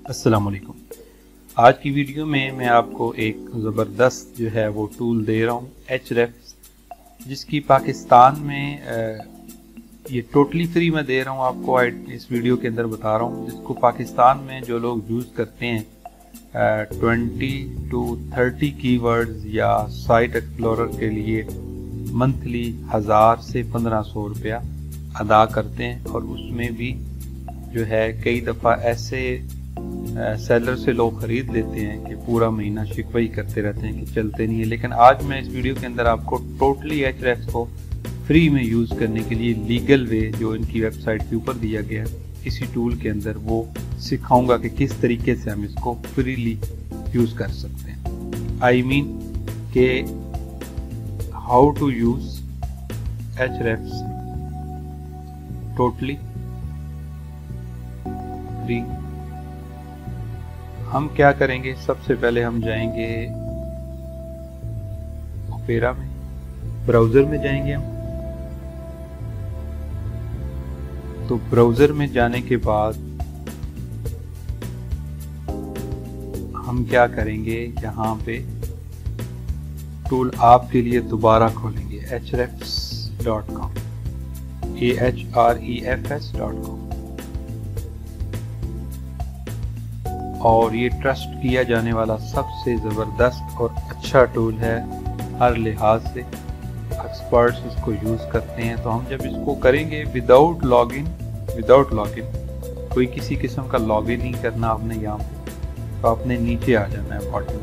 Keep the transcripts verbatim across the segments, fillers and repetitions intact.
अस्सलाम वालेकुम। आज की वीडियो में मैं आपको एक ज़बरदस्त जो है वो टूल दे रहा हूँ एचरेफ, जिसकी पाकिस्तान में ये टोटली फ्री में दे रहा हूँ आपको। इस वीडियो के अंदर बता रहा हूँ जिसको पाकिस्तान में जो लोग यूज़ करते हैं ट्वेंटी टू थर्टी कीवर्ड्स या साइट एक्सप्लोरर के लिए मंथली हज़ार से पंद्रह सौ रुपया अदा करते हैं। और उसमें भी जो है कई दफ़ा ऐसे सेलर से लोग ख़रीद लेते हैं कि पूरा महीना शिकवा ही करते रहते हैं कि चलते नहीं है। लेकिन आज मैं इस वीडियो के अंदर आपको टोटली एचरेफ को फ्री में यूज़ करने के लिए लीगल वे जो इनकी वेबसाइट के ऊपर दिया गया है इसी टूल के अंदर वो सिखाऊंगा कि किस तरीके से हम इसको फ्रीली यूज़ कर सकते हैं। आई मीन के how to use Ahref totally free. हम क्या करेंगे, सबसे पहले हम जाएंगे ओपेरा में, ब्राउज़र में जाएंगे हम। तो ब्राउज़र में जाने के बाद हम क्या करेंगे, यहाँ पे टूल आपके लिए दोबारा खोलेंगे Ahrefs dot com, A H R E F S dot com. और ये ट्रस्ट किया जाने वाला सबसे ज़बरदस्त और अच्छा टूल है हर लिहाज से। एक्सपर्ट्स इसको यूज़ करते हैं। तो हम जब इसको करेंगे विदाउट लॉगिन विदाउट लॉगिन कोई किसी किस्म का लॉगिन नहीं करना आपने यहाँ पे, तो आपने नीचे आ जाना है बॉटम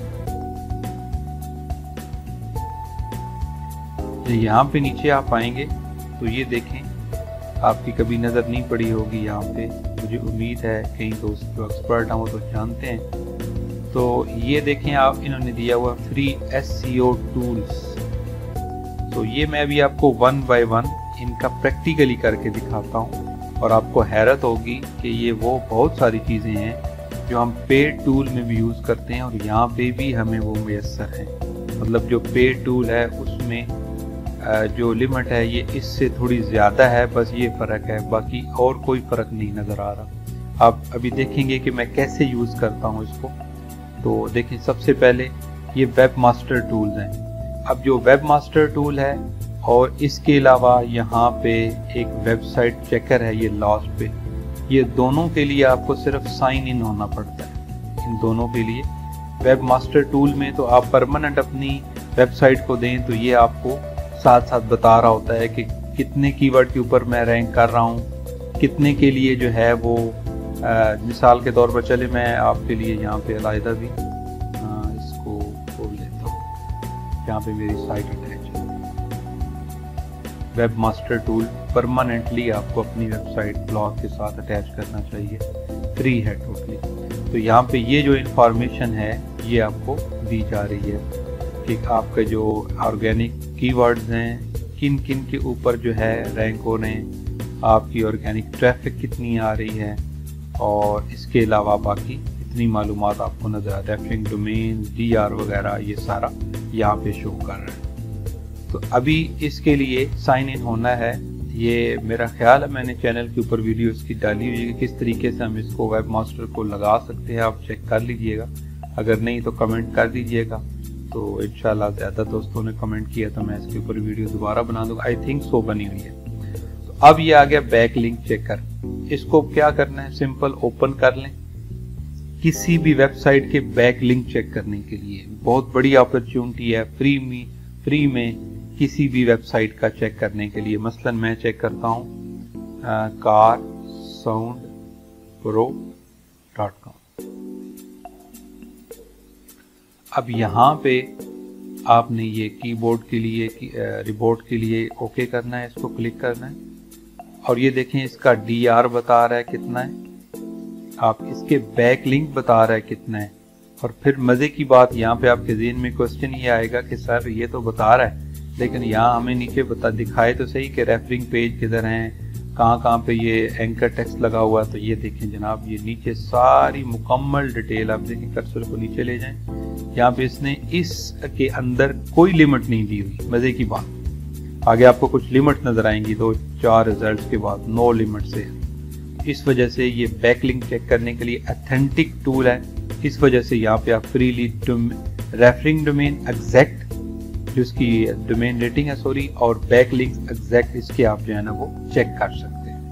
पे। यहाँ पे नीचे आप आएंगे तो ये देखें, आपकी कभी नज़र नहीं पड़ी होगी यहाँ पे, मुझे उम्मीद है कई दोस्त जो एक्सपर्ट हैं वो तो जानते हैं। तो ये देखें आप, इन्होंने दिया हुआ फ्री एसईओ टूल्स। तो ये मैं भी आपको वन बाय वन इनका प्रैक्टिकली करके दिखाता हूँ और आपको हैरत होगी कि ये वो बहुत सारी चीज़ें हैं जो हम पेड टूल में भी यूज़ करते हैं और यहाँ पे भी हमें वो मुयस्सर है। मतलब जो पेड टूल है उसमें जो लिमिट है ये इससे थोड़ी ज़्यादा है, बस ये फ़र्क है, बाकी और कोई फ़र्क नहीं नज़र आ रहा। आप अभी देखेंगे कि मैं कैसे यूज़ करता हूँ इसको। तो देखें, सबसे पहले ये वेब मास्टर टूल्स हैं। अब जो वेब मास्टर टूल है और इसके अलावा यहाँ पे एक वेबसाइट चेकर है, ये लास्ट पे, ये दोनों के लिए आपको सिर्फ साइन इन होना पड़ता है। इन दोनों के लिए वेब मास्टर टूल में तो आप परमानेंट अपनी वेबसाइट को दें तो ये आपको साथ साथ बता रहा होता है कि कितने कीवर्ड के ऊपर मैं रैंक कर रहा हूँ, कितने के लिए जो है वो आ, मिसाल के तौर पर चले मैं आपके लिए यहाँ पे अलहदा भी आ, इसको खोल लेता हूँ जहाँ पे मेरी साइट अटैच है। वेब मास्टर टूल परमानेंटली आपको अपनी वेबसाइट ब्लॉग के साथ अटैच करना चाहिए, फ्री है टोटली। तो यहाँ पे ये जो इंफॉर्मेशन है ये आपको दी जा रही है कि आपके जो ऑर्गेनिक कीवर्ड्स हैं किन किन के ऊपर जो है रैंक हो रहे हैं, आपकी ऑर्गेनिक ट्रैफिक कितनी आ रही है, और इसके अलावा बाकी इतनी मालूमात आपको नजर आ रहा है, रेफरिंग डोमेन, डी आर वगैरह ये सारा यहाँ पे शो कर रहा है। तो अभी इसके लिए साइन इन होना है। ये मेरा ख्याल है मैंने चैनल के ऊपर वीडियो इसकी डाली हुई है कि किस तरीके से हम इसको वेब मास्टर को लगा सकते हैं, आप चेक कर लीजिएगा। अगर नहीं तो कमेंट कर दीजिएगा। तो इंशाल्लाह ज़्यादा दोस्तों ने कमेंट किया तो मैं इसके ऊपर वीडियो दोबारा बना दूंगा। आई थिंक सो बनी हुई है। तो अब ये आ गया बैक लिंक चेकर। इसको क्या करना है, सिंपल ओपन कर लें। किसी भी वेबसाइट के बैक लिंक चेक करने के लिए बहुत बड़ी अपॉर्चुनिटी है फ्री में फ्री में किसी भी वेबसाइट का चेक करने के लिए। मसलन मैं चेक करता हूँ car sound pro dot com. अब यहाँ पे आपने ये कीबोर्ड के लिए रिपोर्ट के लिए ओके करना है, इसको क्लिक करना है और ये देखें इसका डी आर बता रहा है कितना है, आप इसके बैक लिंक बता रहा है कितना है। और फिर मज़े की बात, यहाँ पे आपके ज़हन में क्वेश्चन ये आएगा कि सर ये तो बता रहा है लेकिन यहाँ हमें नीचे बता दिखाए तो सही कि रेफरिंग पेज किधर हैं, कहाँ कहाँ पे ये एंकर टेक्स्ट लगा हुआ। तो ये देखें जनाब, ये नीचे सारी मुकम्मल डिटेल, आप देखें कर्सर को नीचे ले जाएं, यहाँ पे इसने इसके अंदर कोई लिमिट नहीं दी हुई। मज़े की बात, आगे आपको कुछ लिमिट नज़र आएंगी दो चार रिजल्ट्स के बाद, नो लिमिट से। इस वजह से ये बैकलिंक चेक करने के लिए ऑथेंटिक टूल है। इस वजह से यहाँ पे आप फ्रीली रेफरिंग डोमेन एग्जैक्ट जिसकी डोमेन रेटिंग है सॉरी और बैकलिंक एग्जैक्ट इसके आप जो है ना वो चेक कर सकते हैं।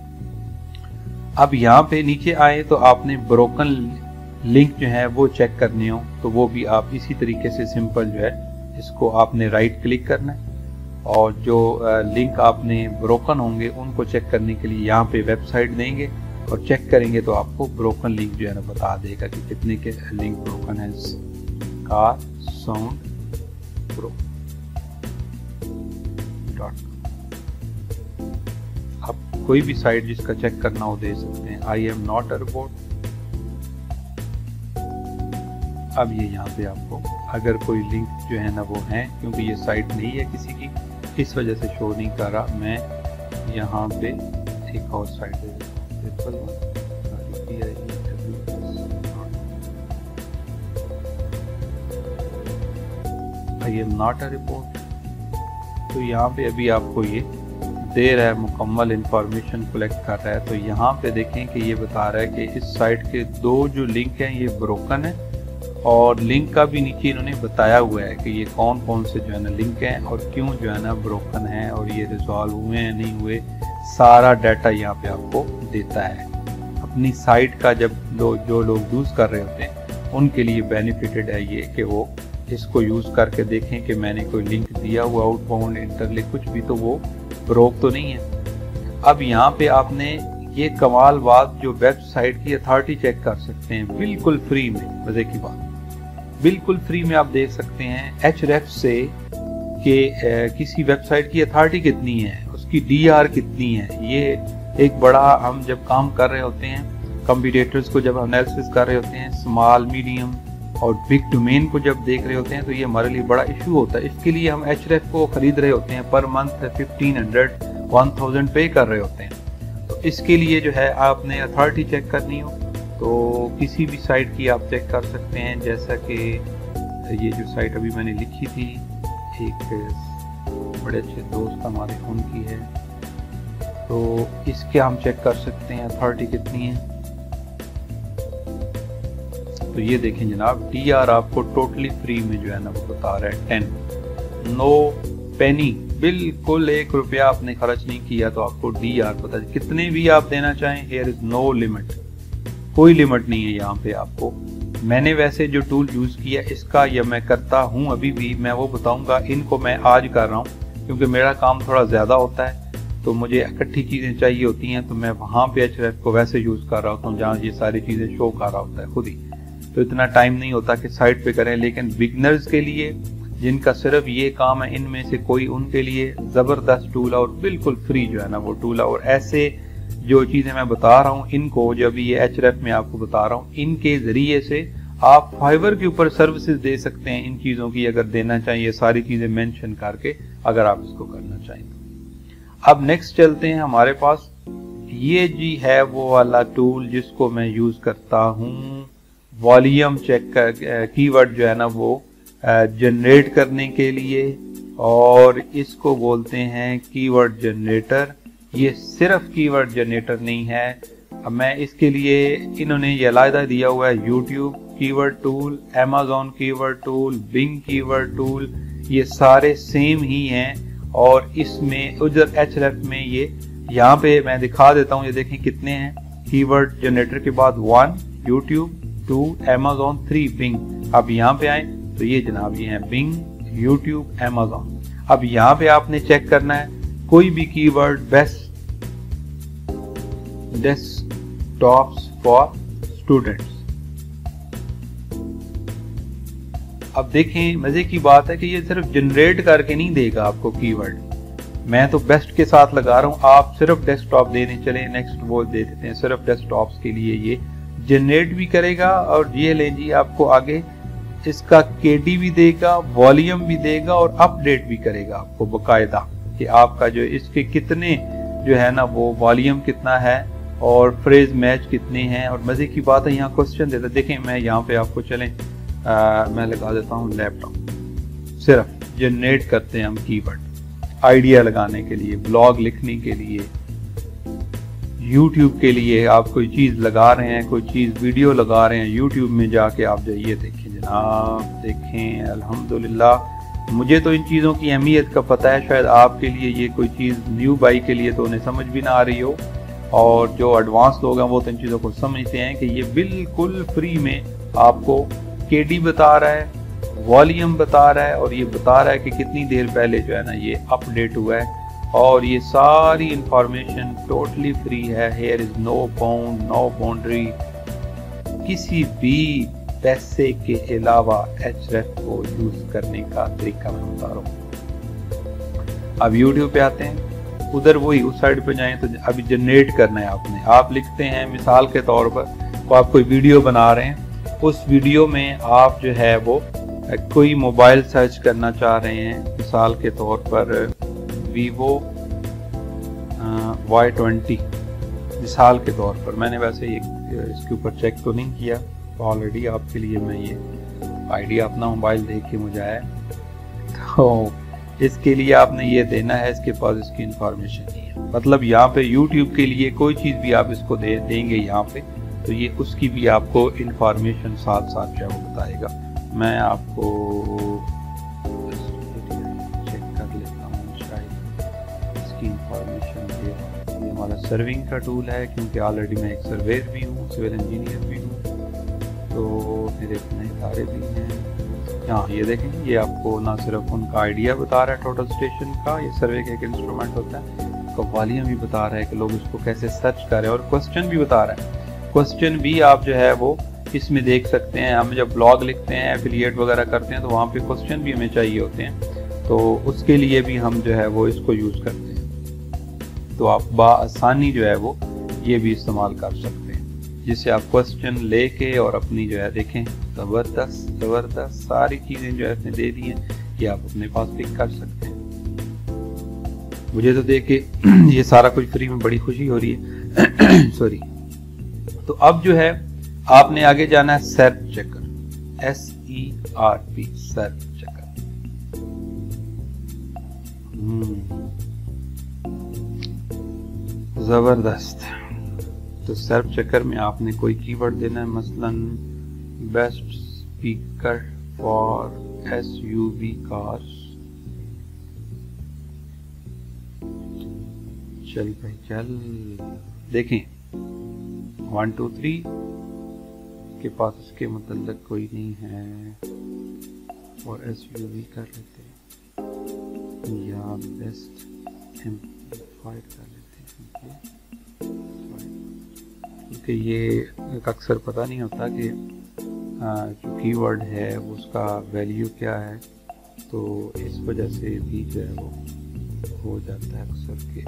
अब यहाँ पे नीचे आए तो आपने ब्रोकन लिंक जो है वो चेक करने हो तो वो भी आप इसी तरीके से सिंपल जो है इसको आपने राइट क्लिक करना है और जो लिंक आपने ब्रोकन होंगे उनको चेक करने के लिए यहाँ पे वेबसाइट देंगे और चेक करेंगे तो आपको ब्रोकन लिंक जो है ना बता देगा कि कितने के लिंक ब्रोकन है। कार साउंड प्रो डॉट आप कोई भी साइट जिसका चेक करना हो दे सकते हैं। I am not a robot. अब ये यहाँ पे आपको अगर कोई लिंक जो है ना वो है क्योंकि ये साइट नहीं है किसी की इस वजह से शो नहीं कर रहा। मैं यहाँ पे एक और साइट है I am not a report. तो यहाँ पे अभी आपको ये दे रहा है मुकम्मल इंफॉर्मेशन कलेक्ट कर रहा है। तो यहाँ पे देखें कि ये बता रहा है कि इस साइट के दो जो लिंक हैं ये ब्रोकन है और लिंक का भी नीचे इन्होंने बताया हुआ है कि ये कौन कौन से जो है ना लिंक हैं और क्यों जो है ना ब्रोकन है और ये रिजॉल्व हुए हैं नहीं हुए सारा डाटा यहाँ पे आपको देता है। अपनी साइट का जब लो, जो लोग यूज़ कर रहे होते हैं उनके लिए बेनिफिटेड है ये कि वो इसको यूज़ करके देखें कि मैंने कोई लिंक दिया हुआ आउटबाउंड इंटरलिंक कुछ भी तो वो ब्रोक तो नहीं है। अब यहाँ पे आपने ये कमाल बात जो वेबसाइट की अथॉरिटी चेक कर सकते हैं बिल्कुल फ्री में। मजे की बात बिल्कुल फ्री में आप देख सकते हैं एचरेफ से कि किसी वेबसाइट की अथॉरिटी कितनी है उसकी डीआर कितनी है। ये एक बड़ा हम जब काम कर रहे होते हैं कंप्यूटर्स को जब एनालिसिस कर रहे होते हैं स्मॉल मीडियम और बिग डोमेन को जब देख रहे होते हैं तो ये हमारे लिए बड़ा इशू होता है। इसके लिए हम एचरेफ को खरीद रहे होते हैं per month fifteen hundred one thousand pay कर रहे होते हैं। तो इसके लिए जो है आपने अथॉरिटी चेक करनी हो तो किसी भी साइट की आप चेक कर सकते हैं। जैसा कि ये जो साइट अभी मैंने लिखी थी एक बड़े अच्छे दोस्त हमारे उनकी है तो इसके हम चेक कर सकते हैं अथॉरिटी कितनी है। तो ये देखें जनाब डी आर आपको टोटली फ्री में जो है ना वो बता रहा है टेन नो पेनी बिल्कुल एक रुपया आपने खर्च नहीं किया तो आपको डी आर पता है कितने भी आप देना चाहें। हियर इज नो लिमिट कोई लिमिट नहीं है यहाँ पे आपको। मैंने वैसे जो टूल यूज़ किया इसका या मैं करता हूँ अभी भी मैं वो बताऊँगा। इनको मैं आज कर रहा हूँ क्योंकि मेरा काम थोड़ा ज़्यादा होता है तो मुझे इकट्ठी चीज़ें चाहिए होती हैं तो मैं वहाँ पे एचरेफ को वैसे यूज़ कर रहा होता हूँ जहाँ ये सारी चीज़ें शो कर रहा होता है खुद ही। तो इतना टाइम नहीं होता कि साइट पे करें। लेकिन बिगनर्स के लिए जिनका सिर्फ ये काम है इनमें से कोई उनके लिए ज़बरदस्त टूल है और बिल्कुल फ्री जो है ना वो टूल है। और ऐसे जो चीज़ें मैं बता रहा हूँ इनको जब ये एचरेफ में आपको बता रहा हूँ इनके ज़रिए से आप फाइवर के ऊपर सर्विसेज दे सकते हैं इन चीज़ों की अगर देना चाहिए सारी चीज़ें मेंशन करके अगर आप इसको करना चाहें। अब नेक्स्ट चलते हैं हमारे पास ये जी है वो वाला टूल जिसको मैं यूज़ करता हूँ वॉल्यूम चेक कर कीवर्ड जो है ना वो जनरेट करने के लिए और इसको बोलते हैं कीवर्ड जनरेटर। ये सिर्फ कीवर्ड जनरेटर नहीं है। अब मैं इसके लिए इन्होंने ये अलग दिया हुआ है YouTube keyword tool Amazon keyword tool Bing keyword tool ये सारे सेम ही हैं। और इसमें उधर एचरेफ में ये यहाँ पे मैं दिखा देता हूँ ये देखें कितने हैं कीवर्ड जनरेटर के बाद one YouTube two Amazon three Bing. अब यहाँ पे आए तो ये जनाब ये हैं बिंग यूट्यूब अमेज़न। अब यहाँ पे आपने चेक करना है कोई भी keyword best desktops for students. अब देखें मजे की बात है कि ये सिर्फ जनरेट करके नहीं देगा आपको कीवर्ड। मैं तो बेस्ट के साथ लगा रहा हूँ आप सिर्फ डेस्कटॉप देने चले नेक्स्ट वो दे देते हैं सिर्फ डेस्कटॉप्स के लिए ये जनरेट भी करेगा और ये ले जी आपको आगे इसका केडी भी देगा वॉल्यूम भी देगा और अपडेट भी करेगा आपको बकायदा कि आपका जो इसके कितने जो है ना वो वॉल्यूम कितना है और फ्रेज मैच कितने हैं। और मजे की बात है यहाँ क्वेश्चन देता देखें मैं यहाँ पे आपको चलें आ, मैं लगा देता हूँ लैपटॉप सिर्फ जनरेट करते हैं हम कीवर्ड आइडिया लगाने के लिए ब्लॉग लिखने के लिए यूट्यूब के लिए आप कोई चीज़ लगा रहे हैं, कोई चीज़ वीडियो लगा रहे हैं, यूट्यूब में जाके आप जाइए देखें जनाब, देखें। अल्हम्दुलिल्लाह मुझे तो इन चीज़ों की अहमियत का पता है, शायद आपके लिए ये कोई चीज़ न्यू बाई के लिए तो उन्हें समझ भी ना आ रही हो, और जो एडवांस लोग हैं वो तो इन चीज़ों को समझते हैं कि ये बिल्कुल फ्री में आपको केडी बता रहा है, वॉल्यूम बता रहा है, और ये बता रहा है कि कितनी देर पहले जो है ना ये अपडेट हुआ है, और ये सारी इंफॉर्मेशन टोटली फ्री है। Here is no bound, no boundary, किसी भी पैसे के अलावा एचरेफ को यूज करने का तरीका मैं बता रहा हूँ। अब यूट्यूब पे आते हैं, उधर वही उस साइड पे जाएं तो अभी जनरेट करना है आपने। आप लिखते हैं मिसाल के तौर पर, तो आप कोई वीडियो बना रहे हैं, उस वीडियो में आप जो है वो कोई मोबाइल सर्च करना चाह रहे हैं, मिसाल के तौर पर वीवो वाई ट्वेंटी मिसाल के तौर पर। मैंने वैसे ये इसके ऊपर चेक तो नहीं किया, तो ऑलरेडी आपके लिए मैं ये आइडिया अपना मोबाइल देख के मुझे आया। तो इसके लिए आपने ये देना है, इसके पास इसकी इंफॉर्मेशन नहीं है। मतलब यहाँ पे यूट्यूब के लिए कोई चीज़ भी आप इसको दे देंगे यहाँ पे, तो ये उसकी भी आपको इंफॉर्मेशन साथ साथ जो है वो बताएगा। मैं आपको चेक कर लेता हूँ, शायद इसकी इंफॉर्मेशन दे। ये हमारा सर्विंग का टूल है, क्योंकि ऑलरेडी मैं एक सर्वेयर भी हूँ, सिविल इंजीनियर भी हूँ, तो मेरे अपने इदारे भी हैं। हाँ ये देखें, ये आपको ना सिर्फ उनका आइडिया बता रहा है टोटल स्टेशन का, ये सर्वे का एक इंस्ट्रूमेंट होता है, तो वॉल्यूम भी बता रहा है कि लोग इसको कैसे सर्च करें, और क्वेश्चन भी बता रहा है। क्वेश्चन भी आप जो है वो इसमें देख सकते हैं। हम जब ब्लॉग लिखते हैं, एफिलिएट वगैरह करते हैं, तो वहाँ पे क्वेश्चन भी हमें चाहिए होते हैं, तो उसके लिए भी हम जो है वो इसको यूज़ करते हैं। तो आप बआसानी जो है वो ये भी इस्तेमाल कर सकते हैं, जिससे आप क्वेश्चन लेके और अपनी जो है देखें, ज़बरदस्त ज़बरदस्त सारी चीज़ें जो है इसने दे दी हैं, ये आप अपने पास पिक कर सकते हैं। मुझे तो देख के ये सारा कुछ फ्री में बड़ी खुशी हो रही है। सॉरी। तो अब जो है आपने आगे जाना है search checker, S E R P, search checker. जबरदस्त। तो सर्च चेकर में आपने कोई कीवर्ड देना है, मसलन best speaker for S U V cars. चल भाई चल, देखें वन टू थ्री के पास इसके मतलब कोई नहीं है, और एस यू वी कर लेते हैं, या बेस्ट एम्पलीफाइड कर लेते हैं, क्योंकि ये अक्सर पता नहीं होता कि जो कीवर्ड है उसका वैल्यू क्या है, तो इस वजह से भी जो है वो हो जाता है अक्सर के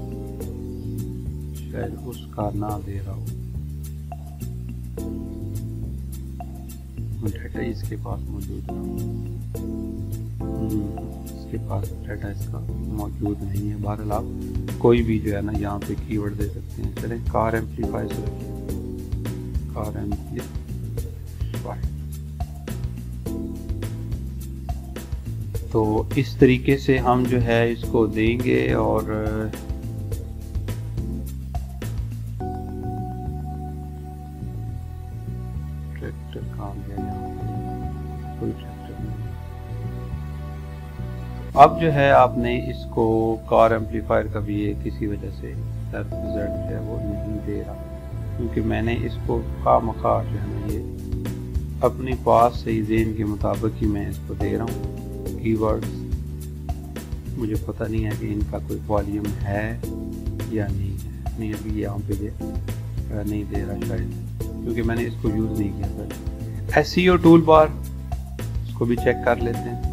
शायद उसका ना दे रहा हो। डाटा इसके पास मौजूद ना इसके पास डाटा इसका मौजूद नहीं है। बहरहाल आप कोई भी जो है ना यहाँ पे कीवर्ड दे सकते हैं। चलें कार एम्पलीफायर से रखिए, कार एम्पलीफायर। तो इस तरीके से हम जो है इसको देंगे, और ट्रैक्टर कहाँ गया, यहाँ पे कोई ट्रैक्टर नहीं। अब जो है आपने इसको कार एम्पलीफायर का भी ये किसी वजह से सर्च रिजल्ट जो है वो नहीं दे रहा, क्योंकि मैंने इसको खामखा जो है ना ये अपने पास से ही ज़ेन के मुताबिक ही मैं इसको दे रहा हूँ कीवर्ड्स। मुझे पता नहीं है कि इनका कोई वॉल्यूम है या नहीं है। नहीं अभी यहाँ पे ये नहीं दे रहा शायद, क्योंकि मैंने इसको यूज़ नहीं किया था। S E O tool bar, इसको भी चेक कर लेते हैं।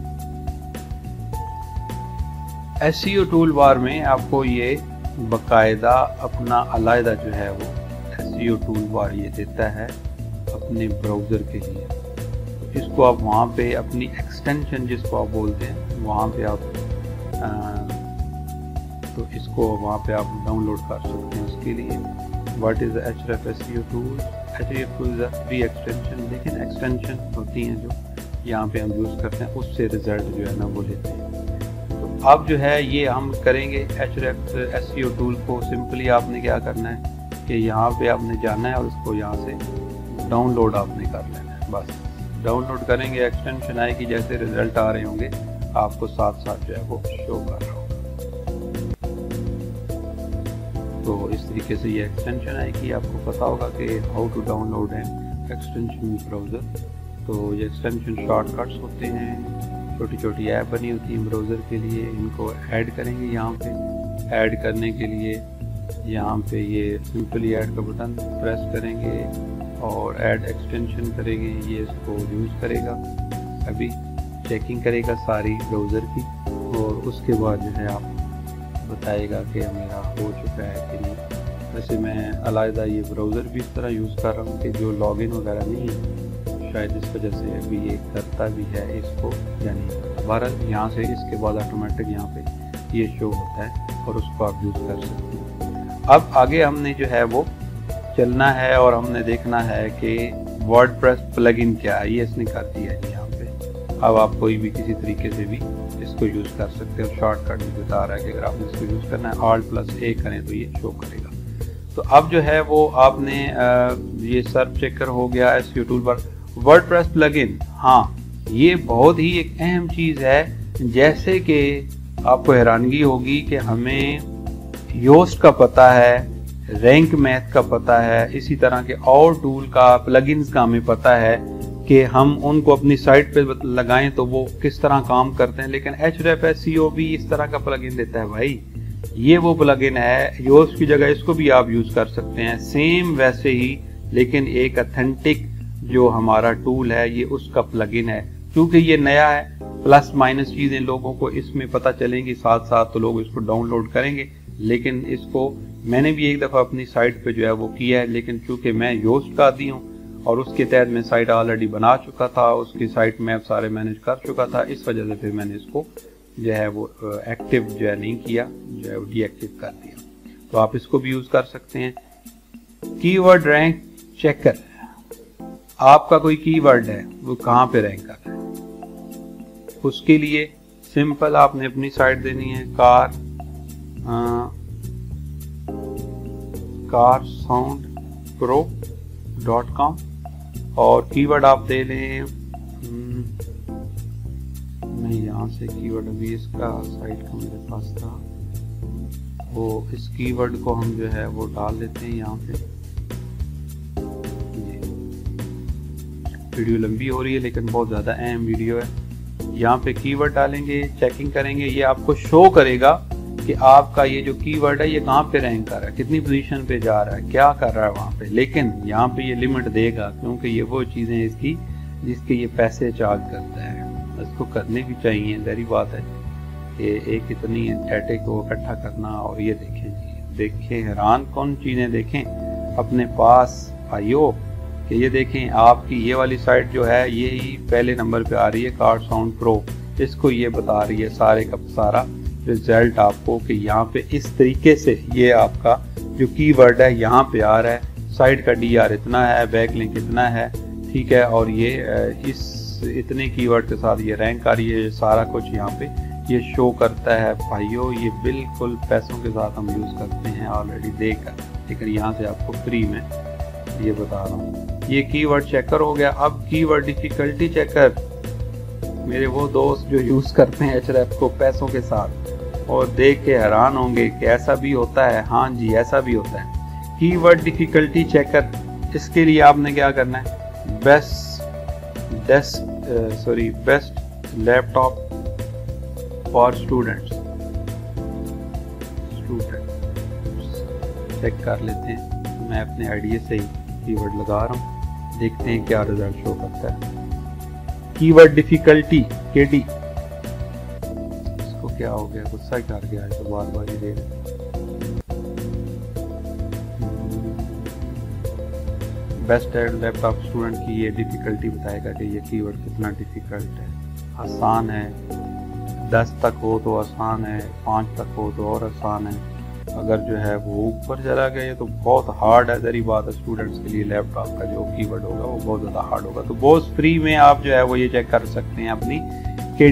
S E O tool bar में आपको ये बाकायदा अपना अलहदा जो है वो S E O tool bar ये देता है अपने ब्राउज़र के लिए। इसको आप वहाँ पे अपनी एक्सटेंशन जिसको आप बोलते हैं वहाँ पे आप आ, तो इसको वहाँ पे आप डाउनलोड कर सकते हैं। उसके लिए what is H F S E O tool, H F tool free extension. लेकिन एक्सटेंशन होती हैं जो यहाँ पे हम यूज़ करते हैं, उससे रिजल्ट जो है ना वो लेते हैं। तो अब जो है ये हम करेंगे Href S E O tool को। सिंपली आपने क्या करना है कि यहाँ पे आपने जाना है और इसको यहाँ से डाउनलोड आपने कर लेना है। बस डाउनलोड करेंगे, एक्सटेंशन आएगी, जैसे रिजल्ट आ रहे होंगे आपको साथ साथ जो है वो शो कर रहा होगा। तो इस तरीके से ये एक्सटेंशन आएगी। आपको पता होगा कि how to download an extension browser. तो ये एक्सटेंशन शॉर्टकट्स होते हैं, छोटी छोटी ऐप बनी होती है ब्राउज़र के लिए। इनको ऐड करेंगे यहाँ पे। ऐड करने के लिए यहाँ पे ये सिंपली ऐड का बटन प्रेस करेंगे और ऐड एक्सटेंशन करेंगे। ये इसको यूज़ करेगा, अभी चेकिंग करेगा सारी ब्राउज़र की, और उसके बाद जो है आप बताएगा कि मेरा हो चुका है कि नहीं। वैसे मैं अलग ये ब्राउज़र भी इस तरह यूज़ कर रहा हूँ कि जो लॉगिन वगैरह नहीं है, शायद इस वजह से अभी ये करता भी है इसको, यानी दोबारा यहाँ से इसके बाद ऑटोमेटिक यहाँ पे ये शो होता है और उसको आप यूज़ कर सकते हैं। अब आगे हमने जो है वो चलना है और हमने देखना है कि वर्डप्रेस प्लगइन क्या है। ये इसने कर दिया है यहाँ पे। अब आप कोई भी किसी तरीके से भी इसको यूज़ कर सकते हो। शॉर्टकट भी बता रहा है कि अगर आपने इसको यूज़ करना है ऑल्ट प्लस ए करें तो ये शो करेगा। तो अब जो है वो आपने ये सर्च चेकर हो गया एस ई ओ टूल पर। वर्डप्रेस प्लगइन, हाँ ये बहुत ही एक अहम चीज़ है। जैसे कि आपको हैरानगी होगी कि हमें योस्ट का पता है, रैंक मैथ का पता है, इसी तरह के और टूल का, प्लगइन्स का हमें पता है कि हम उनको अपनी साइट पे लगाएं तो वो किस तरह काम करते हैं। लेकिन Href एस ई ओ भी इस तरह का प्लगइन देता है भाई। ये वो प्लगइन है, योस्ट की जगह इसको भी आप यूज़ कर सकते हैं सेम वैसे ही, लेकिन एक ऑथेंटिक जो हमारा टूल है ये उसका प्लगइन है। क्योंकि ये नया है, प्लस माइनस चीज़ें लोगों को इसमें पता चलेंगी साथ साथ, तो लोग इसको डाउनलोड करेंगे। लेकिन इसको मैंने भी एक दफ़ा अपनी साइट पे जो है वो किया है, लेकिन चूँकि मैं योस्ट का आदी हूँ और उसके तहत मैं साइट ऑलरेडी बना चुका था, उसकी साइट मैप सारे मैनेज कर चुका था, इस वजह से फिर मैंने इसको जो है वो एक्टिव जो है नहीं किया, जो है वो डीएक्टिव कर दिया। तो आप इसको भी यूज़ कर सकते हैं। कीवर्ड रैंक चेकर, आपका कोई कीवर्ड है वो कहाँ पे रैंक कर रहा है, उसके लिए सिंपल आपने अपनी साइट देनी है कार आ, car sound pro dot com और कीवर्ड आप दे लें। मैं यहाँ से कीवर्ड अभी इसका साइट का मेरे पास था, वो इस कीवर्ड को हम जो है वो डाल लेते हैं यहाँ पे। वीडियो लंबी हो रही है लेकिन बहुत ज़्यादा अहम वीडियो है। यहाँ पे कीवर्ड डालेंगे, चेकिंग करेंगे, ये आपको शो करेगा कि आपका ये जो कीवर्ड है ये कहाँ पे रैंक कर रहा है, कितनी पोजीशन पे जा रहा है, क्या कर रहा है वहाँ पे। लेकिन यहाँ पे ये लिमिट देगा क्योंकि ये वो चीज़ें इसकी जिसके ये पैसे चार्ज करता है। इसको करने भी चाहिए, जहरी बात है कि एक इतनी डाटे को इकट्ठा करना। और ये देखें जी, देखें हैरान कौन चीज़ें देखें अपने पास भाइयों कि ये देखें आपकी ये वाली साइट जो है ये ही पहले नंबर पे आ रही है, कार साउंड प्रो। इसको ये बता रही है सारे का सारा रिजल्ट आपको कि यहाँ पे इस तरीके से ये आपका जो कीवर्ड है यहाँ पे आ रहा है। साइट का डी आर इतना है, बैकलिंक इतना है, ठीक है, और ये इस इतने कीवर्ड के साथ ये रैंक आ रही है, सारा कुछ यहाँ पे ये शो करता है भाइयों। ये बिल्कुल पैसों के साथ हम यूज़ करते हैं ऑलरेडी देकर, लेकिन यहाँ से आपको फ्री में ये बता रहा हूँ। ये कीवर्ड चेकर हो गया। अब कीवर्ड डिफिकल्टी चेकर, मेरे वो दोस्त जो यूज़ करते हैं Href को पैसों के साथ और देख के हैरान होंगे कि ऐसा भी होता है। हाँ जी, ऐसा भी होता है। कीवर्ड डिफिकल्टी चेकर, इसके लिए आपने क्या करना है, best desk sorry best laptop for students student check कर लेते हैं। मैं अपने आइडिया से ही कीवर्ड लगा रहा हूँ, देखते हैं क्या रिजल्ट शो करता है। कीवर्ड डिफिकल्टी केडी, इसको क्या हो गया, गुस्सा कर गया है तो बार बार ही दे रहे। बेस्ट लैपटॉप स्टूडेंट की ये डिफिकल्टी बताएगा कि ये कीवर्ड कितना डिफिकल्ट है। आसान है, दस तक हो तो आसान है, पाँच तक हो तो और आसान है, अगर जो है वो ऊपर चला गया तो बहुत हार्ड है। जरी बात है, स्टूडेंट्स के लिए लैपटॉप का जो कीवर्ड होगा वो बहुत ज़्यादा हार्ड होगा। तो बहुत फ्री में आप जो है वो ये चेक कर सकते हैं अपनी केडी।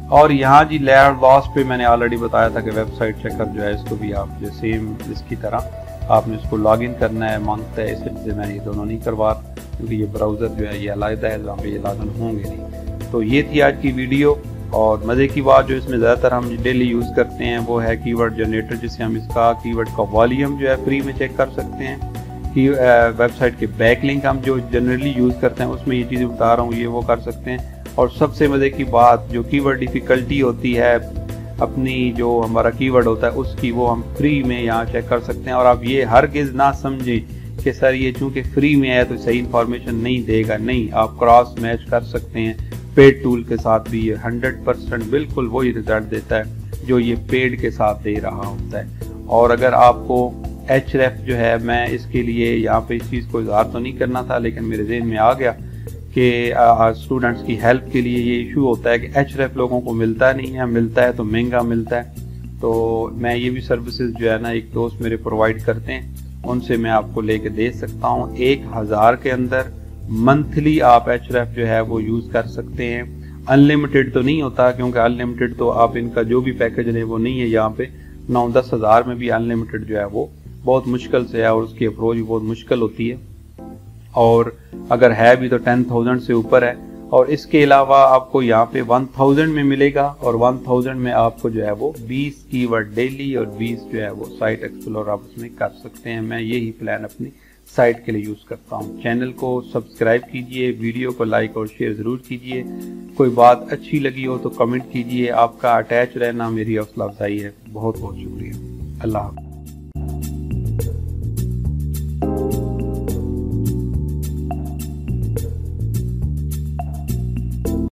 और यहाँ जी लेयर लॉस पे मैंने ऑलरेडी बताया था कि वेबसाइट चेकर जो है इसको भी आप जो सेम इसकी तरह आपने इसको लॉगिन करना है, मांगता है। इससे मैं ये दोनों नहीं करवा क्योंकि ये ब्राउज़र जो है ये अलग है, जहाँ पे ये लॉगिन होंगे नहीं। तो ये थी आज की वीडियो। और मज़े की बात जो इसमें ज़्यादातर हम डेली यूज़ करते हैं वो है कीवर्ड जनरेटर, जिससे हम इसका कीवर्ड का वॉल्यूम जो है फ्री में चेक कर सकते हैं। कि वेबसाइट के बैकलिंक हम जो जनरली यूज़ करते हैं उसमें ये चीज़ें बता रहा हूँ, ये वो कर सकते हैं। और सबसे मज़े की बात जो कीवर्ड डिफ़िकल्टी होती है अपनी, जो हमारा कीवर्ड होता है उसकी, वो हम फ्री में यहाँ चेक कर सकते हैं। और आप ये हरगिज़ ना समझें कि सर ये चूँकि फ्री में है तो सही इन्फॉर्मेशन नहीं देगा। नहीं, आप क्रॉस मैच कर सकते हैं पेड टूल के साथ भी। ये हंड्रेड परसेंट बिल्कुल वही रिजल्ट देता है जो ये पेड के साथ दे रहा होता है। और अगर आपको एच रेफ जो है, मैं इसके लिए यहाँ पे इस चीज़ को इजहार तो नहीं करना था लेकिन मेरे जहन में आ गया कि स्टूडेंट्स की हेल्प के लिए ये इशू होता है कि एच रेफ लोगों को मिलता नहीं है, मिलता है तो महंगा मिलता है। तो मैं ये भी सर्विसेज जो है ना, एक दोस्त मेरे प्रोवाइड करते हैं, उनसे मैं आपको लेके दे सकता हूँ। एक हज़ार के अंदर मंथली आप एच रेफ जो है वो यूज़ कर सकते हैं। अनलिमिटेड तो नहीं होता, क्योंकि अनलिमिटेड तो आप इनका जो भी पैकेज है वो नहीं है यहाँ पे। नौ दस हज़ार में भी अनलिमिटेड जो है वो बहुत मुश्किल से है और उसकी अप्रोच भी बहुत मुश्किल होती है। और अगर है भी तो टेन थाउजेंड से ऊपर है। और इसके अलावा आपको यहाँ पे वन थाउजेंड में मिलेगा और वन थाउजेंड में आपको जो है वो बीस कीवर्ड डेली और बीस जो है वो साइट एक्सप्लोर आप उसमें कर सकते हैं। मैं यही प्लान अपनी साइट के लिए यूज़ करता हूँ। चैनल को सब्सक्राइब कीजिए, वीडियो को लाइक और शेयर ज़रूर कीजिए। कोई बात अच्छी लगी हो तो कमेंट कीजिए। आपका अटैच रहना मेरी हौसला अफजाई है। बहुत बहुत शुक्रिया। अल्लाह हाफ़िज़।